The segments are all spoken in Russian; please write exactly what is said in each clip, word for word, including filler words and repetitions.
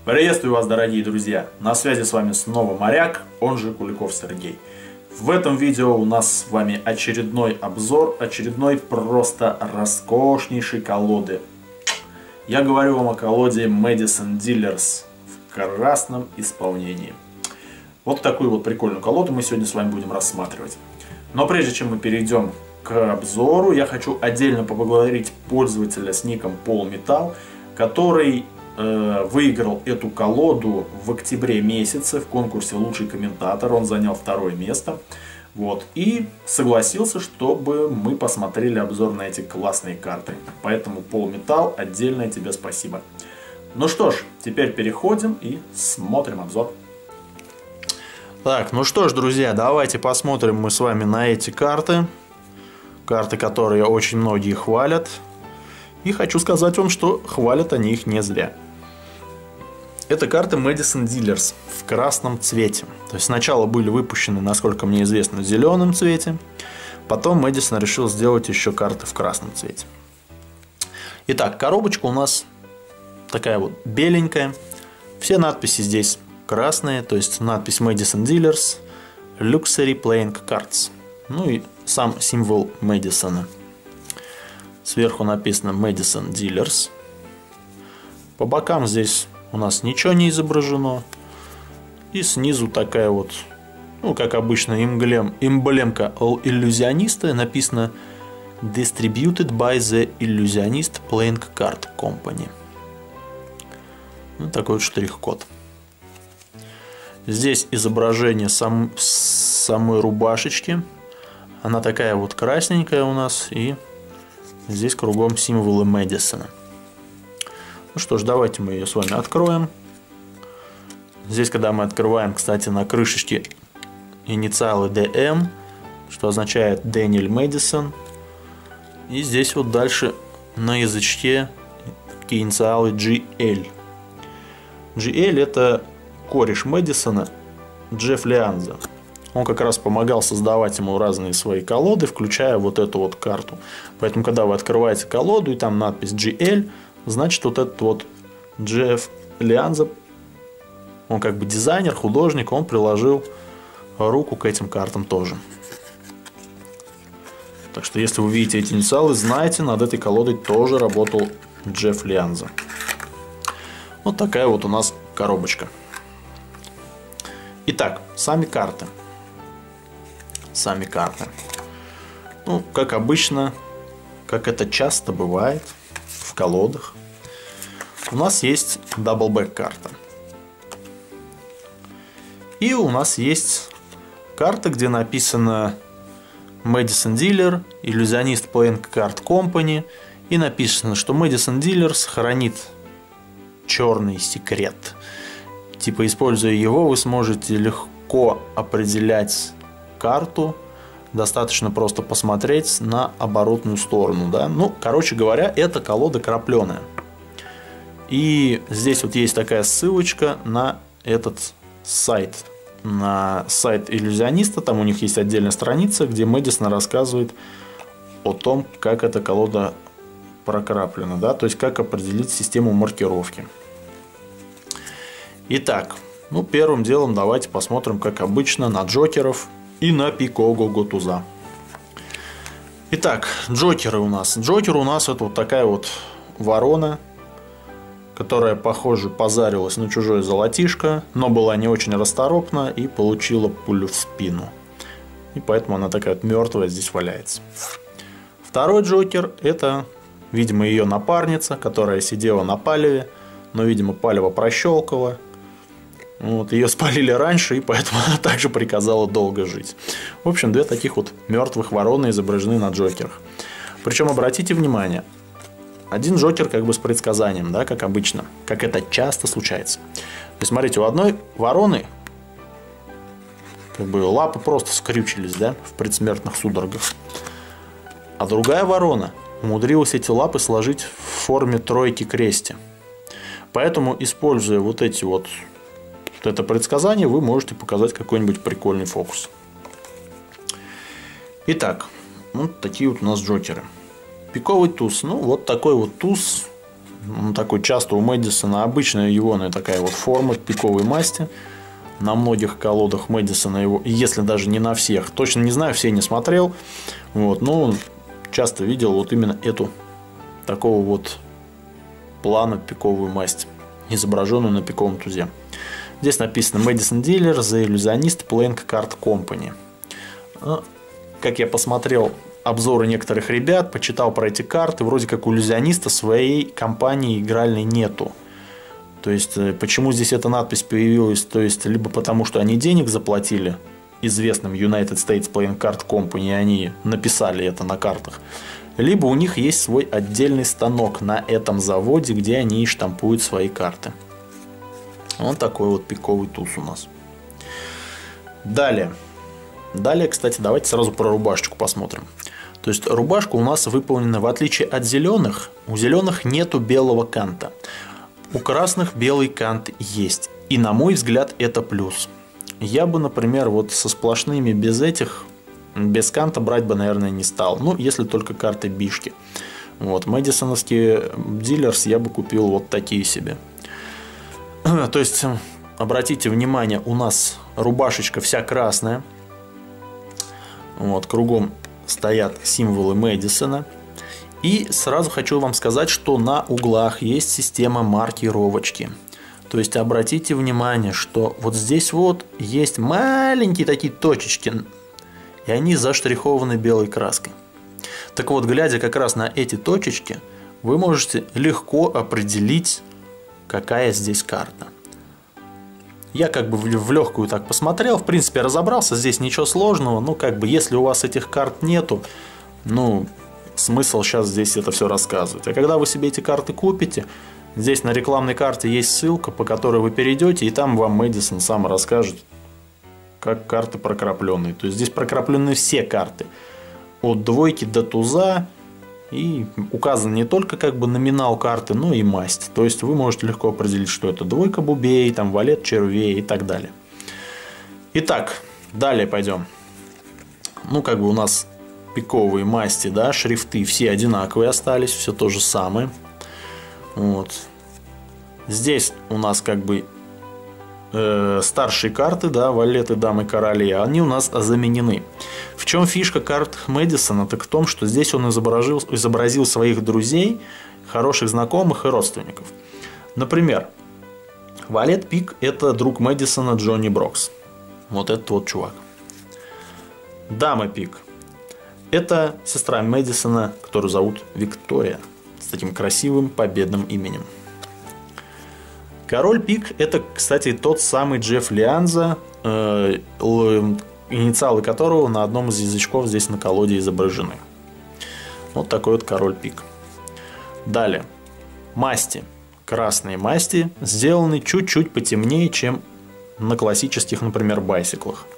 Приветствую вас, дорогие друзья! На связи с вами снова Моряк, он же Куликов Сергей. В этом видео у нас с вами очередной обзор, очередной просто роскошнейшей колоды. Я говорю вам о колоде Madison Dealers в красном исполнении. Вот такую вот прикольную колоду мы сегодня с вами будем рассматривать. Но прежде чем мы перейдем к обзору, я хочу отдельно поблагодарить пользователя с ником Полметал, который э, выиграл эту колоду в октябре месяце в конкурсе «Лучший комментатор». Он занял второе место. Вот, и согласился, чтобы мы посмотрели обзор на эти классные карты. Поэтому, Полметал, отдельное тебе спасибо. Ну что ж, теперь переходим и смотрим обзор. Так, ну что ж, друзья, давайте посмотрим мы с вами на эти карты. Карты, которые очень многие хвалят. И хочу сказать вам, что хвалят они их не зря. Это карты Madison Dealers в красном цвете. То есть сначала были выпущены, насколько мне известно, в зеленом цвете. Потом Madison решил сделать еще карты в красном цвете. Итак, коробочка у нас такая вот беленькая. Все надписи здесь красные. То есть надпись Madison Dealers Luxury Playing Cards. Ну и сам символ Мэдисона. Сверху написано Madison Dealers. По бокам здесь у нас ничего не изображено. И снизу такая вот, ну как обычно, эмблем, эмблемка иллюзиониста. Написано Distributed by the Illusionist Playing Card Company. Ну, такой вот штрих-код. Здесь изображение сам, самой рубашечки. Она такая вот красненькая у нас. И здесь кругом символы Мэдисона. Ну что ж, давайте мы ее с вами откроем. Здесь, когда мы открываем, кстати, на крышечке инициалы ди эм, что означает Дэниэль Мэдисон. И здесь вот дальше на язычке такие инициалы джи эл. джи эл это кореш Мэдисона Джефф Лианза. Он как раз помогал создавать ему разные свои колоды, включая вот эту вот карту. Поэтому, когда вы открываете колоду и там надпись джи эл, значит, вот этот вот Джефф Лианза, он как бы дизайнер, художник, он приложил руку к этим картам тоже. Так что, если вы видите эти инициалы, знайте, над этой колодой тоже работал Джефф Лианза. Вот такая вот у нас коробочка. Итак, сами карты. Сами карты. Ну, как обычно, как это часто бывает в колодах, у нас есть даблбэк карта. И у нас есть карта, где написано Madison Dealer, Illusionist Playing Card Company. И написано, что Madison Dealers хранит черный секрет. Типа, используя его, вы сможете легко определять карту. Достаточно просто посмотреть на оборотную сторону, да? Ну, короче говоря, это колода крапленая. И здесь вот есть такая ссылочка на этот сайт. На сайт иллюзиониста. Там у них есть отдельная страница, где Мэдисон рассказывает о том, как эта колода прокраплена, да? То есть, как определить систему маркировки. Итак, ну, первым делом давайте посмотрим, как обычно, на джокеров и на пик ого-го туза. Итак, джокеры у нас. Джокер у нас это вот такая вот ворона, которая, похоже, позарилась на чужое золотишко, но была не очень расторопна и получила пулю в спину. И поэтому она такая вот мертвая здесь валяется. Второй джокер это, видимо, ее напарница, которая сидела на палеве, но, видимо, палево прощелкала. Вот, ее спалили раньше, и поэтому она также приказала долго жить. В общем, две таких вот мертвых вороны изображены на джокерах. Причем, обратите внимание, один джокер как бы с предсказанием, да, как обычно, как это часто случается. То есть, смотрите, у одной вороны как бы лапы просто скрючились, да, в предсмертных судорогах. А другая ворона умудрилась эти лапы сложить в форме тройки крести. Поэтому, используя вот эти вот это предсказание, вы можете показать какой-нибудь прикольный фокус. Итак, вот такие вот у нас джокеры. Пиковый туз. Ну, вот такой вот туз Он такой часто у Мэдисона. Обычная егоная такая вот форма пиковой масти. На многих колодах Мэдисона его, если даже не на всех, точно не знаю, все не смотрел. Вот, но часто видел вот именно эту такого вот плана пиковую масть, изображенную на пиковом тузе. Здесь написано Madison Dealer, The Illusionist Playing Card Company. Как я посмотрел обзоры некоторых ребят, почитал про эти карты, вроде как у иллюзиониста своей компании игральной нету. То есть, почему здесь эта надпись появилась? То есть, либо потому, что они денег заплатили известным United States Playing Card Company, и они написали это на картах, либо у них есть свой отдельный станок на этом заводе, где они штампуют свои карты. Вот такой вот пиковый туз у нас. Далее. Далее, кстати, давайте сразу про рубашечку посмотрим. То есть, рубашка у нас выполнена, в отличие от зеленых, у зеленых нету белого канта. У красных белый кант есть. И, на мой взгляд, это плюс. Я бы, например, вот со сплошными без этих, без канта брать бы, наверное, не стал. Ну, если только карты бишки. Вот, мэдисоновские дилерс я бы купил вот такие себе. То есть, обратите внимание, у нас рубашечка вся красная. Вот, кругом стоят символы Мэдисона. И сразу хочу вам сказать, что на углах есть система маркировочки. То есть, обратите внимание, что вот здесь вот есть маленькие такие точечки. И они заштрихованы белой краской. Так вот, глядя как раз на эти точечки, вы можете легко определить, какая здесь карта. Я как бы в легкую так посмотрел, в принципе разобрался, здесь ничего сложного. Ну как бы если у вас этих карт нету, ну смысл сейчас здесь это все рассказывать. А когда вы себе эти карты купите, здесь на рекламной карте есть ссылка, по которой вы перейдете, и там вам Мэдисон сам расскажет, как карты прокрапленные. То есть здесь прокраплены все карты, от двойки до туза. И указан не только как бы номинал карты, но и масть. То есть вы можете легко определить, что это двойка бубей, там валет червей и так далее. Итак, далее пойдем. Ну, как бы у нас пиковые масти, да, шрифты все одинаковые остались, все то же самое. Вот. Здесь у нас как бы э, старшие карты, да, валеты, дамы, короли, они у нас заменены. В чем фишка карт Мэдисона? Так в том, что здесь он изобразил, изобразил своих друзей, хороших знакомых и родственников. Например, валет пик – это друг Мэдисона Джонни Брокс. Вот этот вот чувак. Дама пик – это сестра Мэдисона, которую зовут Виктория, с таким красивым победным именем. Король пик – это, кстати, тот самый Джефф Лианза, э, инициалы которого на одном из язычков здесь на колоде изображены. Вот такой вот король пик. Далее. Масти. Красные масти сделаны чуть-чуть потемнее, чем на классических, например, байсиклах.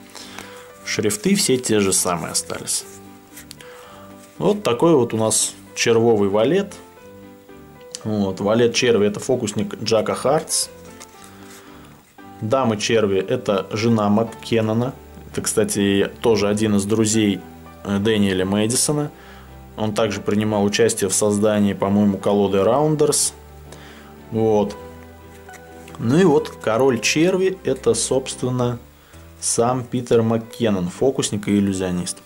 Шрифты все те же самые остались. Вот такой вот у нас червовый валет. Вот, валет черви – это фокусник Джака Хартс. Дама черви – это жена Маккеннона. Это, кстати, тоже один из друзей Дэниеля Мэдисона. Он также принимал участие в создании, по-моему, колоды Rounders. Вот. Ну и вот король черви – это, собственно, сам Питер Маккеннон, фокусник и иллюзионист.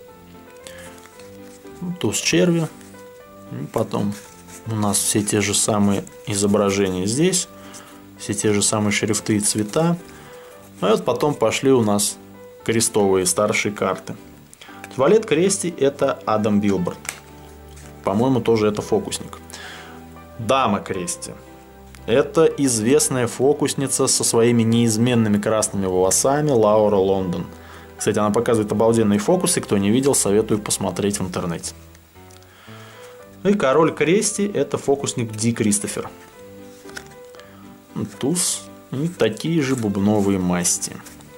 Туз черви. И потом у нас все те же самые изображения здесь. Все те же самые шрифты и цвета. А вот потом пошли у нас крестовые старшие карты. Валет крести – это Адам Билборд. По-моему, тоже это фокусник. Дама крести – это известная фокусница со своими неизменными красными волосами Лаура Лондон. Кстати, она показывает обалденные фокусы. Кто не видел, советую посмотреть в интернете. И король крести – это фокусник Ди Кристофер. Туз и такие же бубновые масти.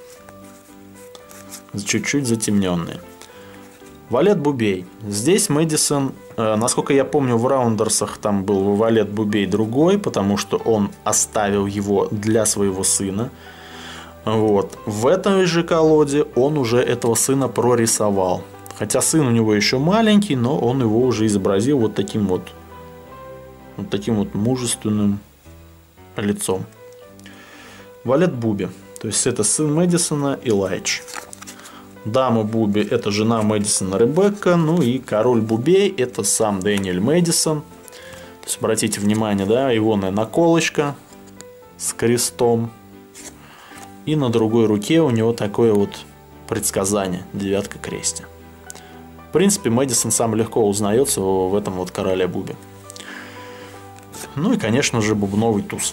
Чуть-чуть затемненные. Валет бубей. Здесь Мэдисон, э, насколько я помню, в раундерсах там был валет бубей другой, потому что он оставил его для своего сына. Вот. В этой же колоде он уже этого сына прорисовал. Хотя сын у него еще маленький, но он его уже изобразил вот таким вот вот таким вот мужественным лицом. Валет Буби, то есть это сын Мэдисона Элайдж. Дама Буби – это жена Мэдисона Ребекка, ну и король Бубей – это сам Дэниэль Мэдисон. То есть обратите внимание, да, егоная наколочка с крестом. И на другой руке у него такое вот предсказание – девятка крести. В принципе, Мэдисон сам легко узнается в этом вот короле Буби. Ну и, конечно же, бубновый туз.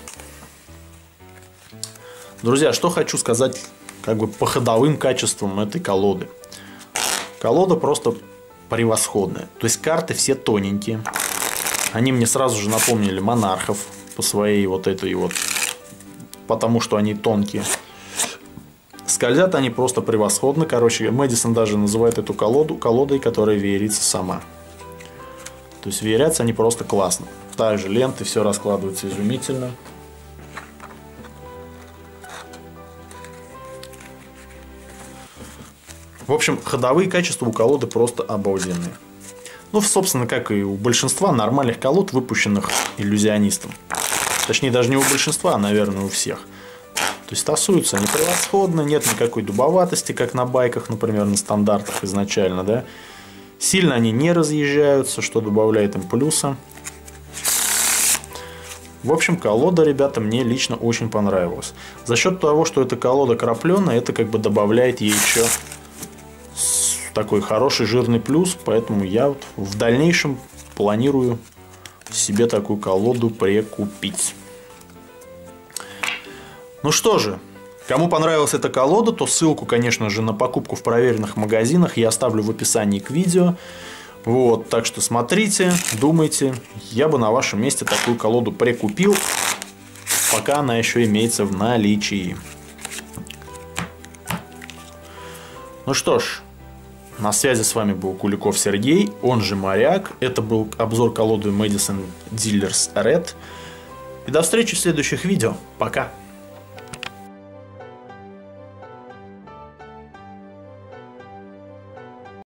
Друзья, что хочу сказать как бы по ходовым качествам этой колоды. Колода просто превосходная. То есть карты все тоненькие. Они мне сразу же напомнили монархов по своей вот этой вот, потому что они тонкие. Скользят они просто превосходно. Короче, Мэдисон даже называет эту колоду колодой, которая веерится сама. То есть веерятся они просто классно. Также ленты, все раскладывается изумительно. В общем, ходовые качества у колоды просто обалденные. Ну, собственно, как и у большинства нормальных колод, выпущенных иллюзионистом. Точнее, даже не у большинства, а, наверное, у всех. То есть тасуются они превосходно, нет никакой дубоватости, как на байках, например, на стандартах изначально, да. Сильно они не разъезжаются, что добавляет им плюса. В общем, колода, ребята, мне лично очень понравилась. За счет того, что эта колода крапленая, это как бы добавляет ей еще такой хороший жирный плюс, поэтому я вот в дальнейшем планирую себе такую колоду прикупить. Ну что же, кому понравилась эта колода, то ссылку, конечно же, на покупку в проверенных магазинах я оставлю в описании к видео. Вот, так что смотрите, думайте, я бы на вашем месте такую колоду прикупил, пока она еще имеется в наличии. Ну что ж, на связи с вами был Куликов Сергей, он же Моряк. Это был обзор колоды Madison Dealers Red. И до встречи в следующих видео. Пока!